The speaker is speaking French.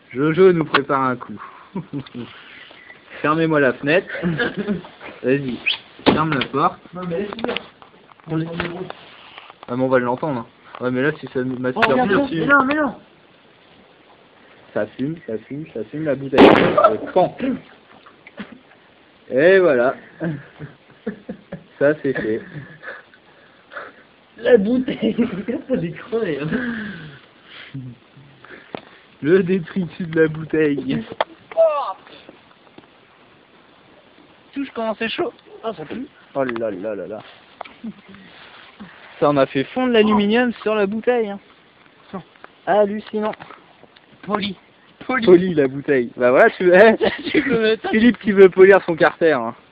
Jojo nous prépare un coup. Fermez-moi la fenêtre. Vas-y, ferme la porte. Non mais laisse-le. Ah mais on va l'entendre. Ouais mais là si ça m'a Oh, regarde, dessus. mais non, mais non. Ça fume la bouteille. Pan. Et voilà. Ça c'est fait. La bouteille. Regarde, ça décroche. Le détritus de la bouteille. Touche comment c'est chaud. Ah, ça pue. Oh là là là là. Ça on a fait fondre l'aluminium sur la bouteille. Hein. Hallucinant. Poli. Poli la bouteille. Bah voilà, tu veux. Tu peux mettre ça. Philippe qui veut polir son carter. Hein.